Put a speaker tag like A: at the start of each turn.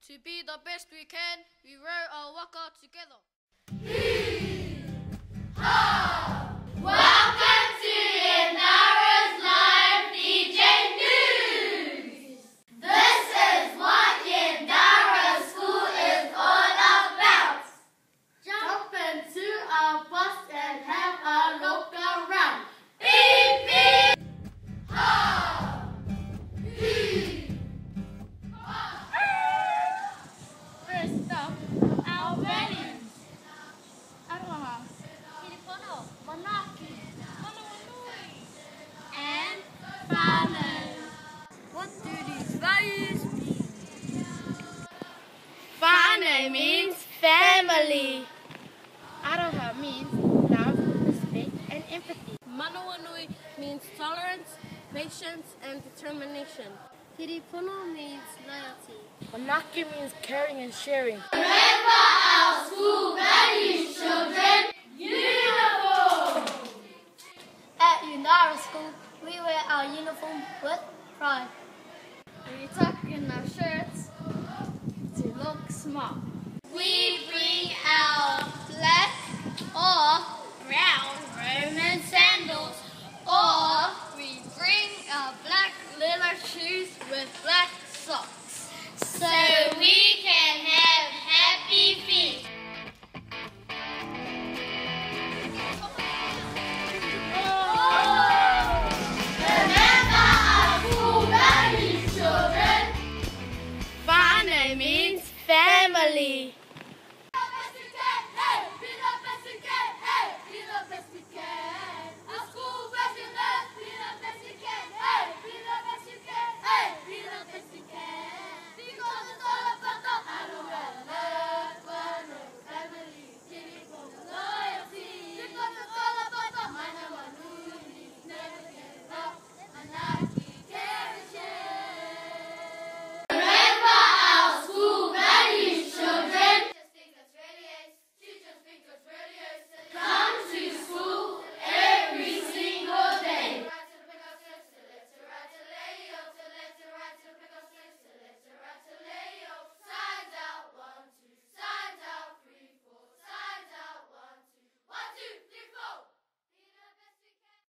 A: To be the best we can, we wear our workout together.
B: Welcome to Yendarra's live DJ news. This is what Yendarra School is all about. Jump into a bus and have a look around. Beep, beep. Ha! Beep. First up, our values. Aloha. Monarchy. And fathers.
A: What do these values mean?
B: Whānau means family.
C: Aroha means love, respect, and empathy.
A: Manawanui means tolerance, patience, and determination.
C: Tiripono means loyalty.
D: Manaki means caring and sharing.
B: Remember our school values, children. Uniform.
C: At Yendarra School, we wear our uniform with pride.
A: We tuck in our shirts to look smart.
B: We bring our black or brown Roman sandals, or
A: We bring our black leather shoes with black socks.
B: so we can have happy feet. Remember our school values, children.
C: Whānau means family.